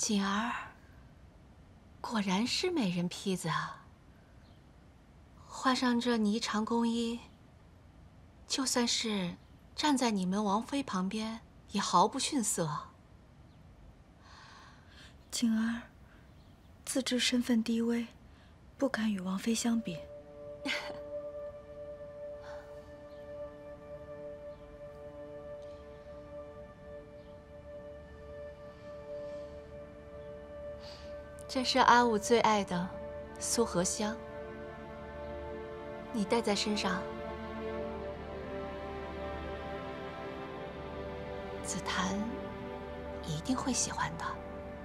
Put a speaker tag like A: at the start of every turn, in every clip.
A: 锦儿，果然是美人坯子啊！换上这霓裳宫衣，就算是站在你们王妃旁边，也毫不逊色。
B: 锦儿自知身份低微，不敢与王妃相比。
A: 这是阿武最爱的苏合香，你带在身上，紫檀一定会喜欢的。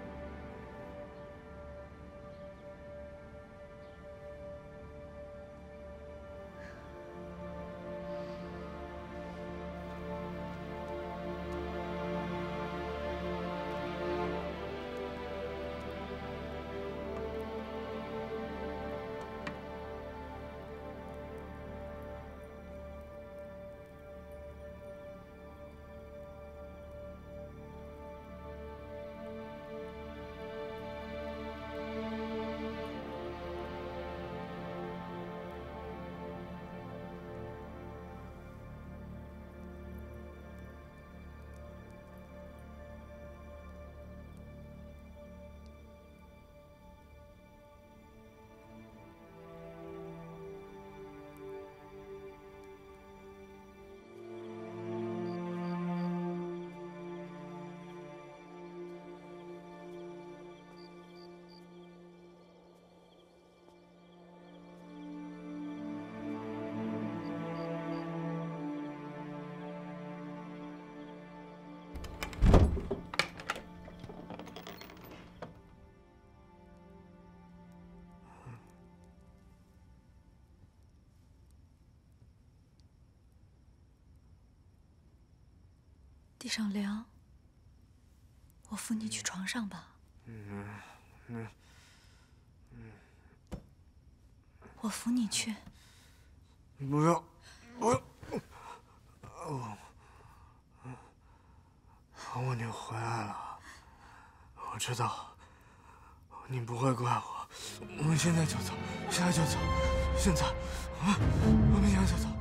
B: 地上凉，我扶你去床上吧。我扶你去。
C: 不要，不要！阿武，你回来了，我知道你不会怪我。我们现在就走，现在就走，现在，我们现在就走。